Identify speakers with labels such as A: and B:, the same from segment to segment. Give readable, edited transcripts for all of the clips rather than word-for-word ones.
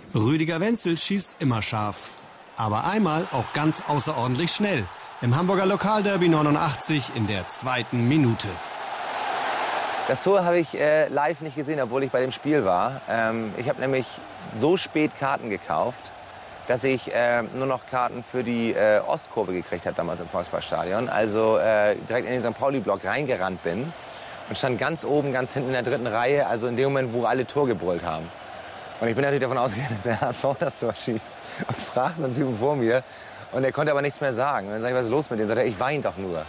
A: Rüdiger Wenzel schießt immer scharf. Aber einmal auch ganz außerordentlich schnell. Im Hamburger Lokalderby 89 in der 2. Minute.
B: Das Tor habe ich live nicht gesehen, obwohl ich bei dem Spiel war. Ich habe nämlich so spät Karten gekauft, dass ich nur noch Karten für die Ostkurve gekriegt habe damals im Volksparkstadion. Also direkt in den St. Pauli-Block reingerannt bin und stand ganz oben, ganz hinten in der 3. Reihe, also in dem Moment, wo alle Tor gebrüllt haben. Und ich bin natürlich davon ausgegangen, dass der HSV das Tor schießt und fragt so einen Typen vor mir. Und er konnte aber nichts mehr sagen. Und dann sage ich, was ist los mit dem? Sagt er, ich weine doch nur.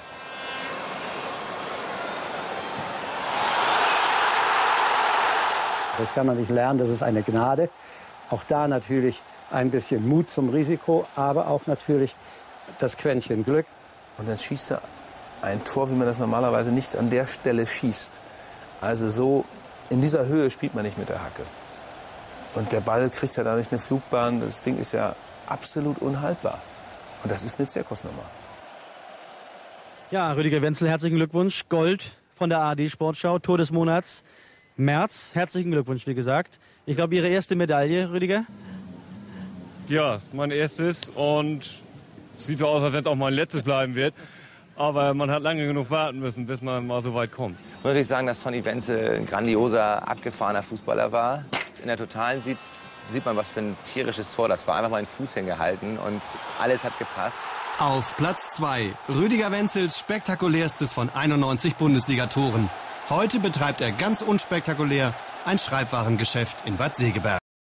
C: Das kann man nicht lernen, das ist eine Gnade. Auch da natürlich ein bisschen Mut zum Risiko, aber auch natürlich das Quäntchen Glück.
D: Und dann schießt er ein Tor, wie man das normalerweise nicht an der Stelle schießt. Also so in dieser Höhe spielt man nicht mit der Hacke. Und der Ball kriegt ja da nicht eine Flugbahn. Das Ding ist ja absolut unhaltbar. Und das ist eine Zirkusnummer.
E: Ja, Rüdiger Wenzel, herzlichen Glückwunsch. Gold von der ARD Sportschau, Tor des Monats März. Herzlichen Glückwunsch, wie gesagt. Ich glaube, Ihre erste Medaille, Rüdiger?
F: Ja, mein erstes. Und es sieht so aus, als wenn es auch mein letztes bleiben wird. Aber man hat lange genug warten müssen, bis man mal so weit kommt.
B: Ich würde sagen, dass Sonny Wenzel ein grandioser, abgefahrener Fußballer war. In der Totalen sieht man, was für ein tierisches Tor das war. Einfach mal einen Fuß hingehalten und alles hat gepasst.
A: Auf Platz 2 Rüdiger Wenzels spektakulärstes von 91 Bundesligatoren. Heute betreibt er ganz unspektakulär ein Schreibwarengeschäft in Bad Segeberg.